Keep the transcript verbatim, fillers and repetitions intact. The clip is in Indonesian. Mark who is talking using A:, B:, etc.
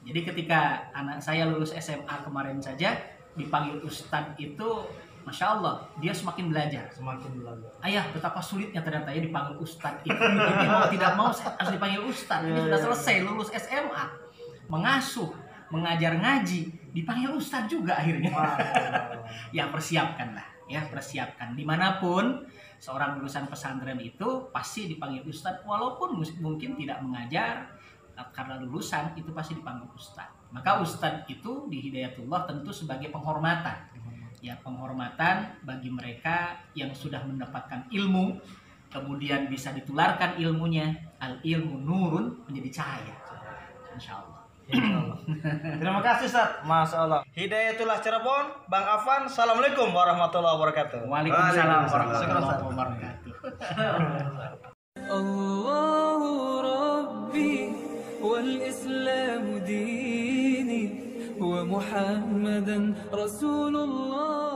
A: Jadi ketika anak saya lulus S M A kemarin saja dipanggil Ustadz itu, Masya Allah, dia semakin belajar.
B: Semakin belajar.
A: Ayah, betapa sulitnya ternyata ya dipanggil Ustadz itu. Jadi mau tidak mau harus dipanggil Ustadz. Ini sudah selesai lulus S M A, mengasuh, mengajar ngaji, dipanggil Ustadz juga akhirnya. Ya persiapkanlah, ya persiapkan. Dimanapun seorang lulusan pesantren itu pasti dipanggil Ustadz, walaupun mungkin tidak mengajar, karena lulusan itu pasti dipanggil Ustadz. Maka Ustadz itu di Hidayatullah tentu sebagai penghormatan. Ya, penghormatan bagi mereka yang sudah mendapatkan ilmu, kemudian bisa ditularkan ilmunya. Al ilmu nurun, menjadi cahaya. Insya Allah.
B: Terima kasih Ustaz. Masya Allah. Hidayatullah Cirebon, Bang Afan. Assalamualaikum warahmatullahi wabarakatuh.
A: Waalaikumsalam warahmatullahi wabarakatuh.
C: Allahu Rabbi wal Islam dini wa Muhammadan Rasulullah.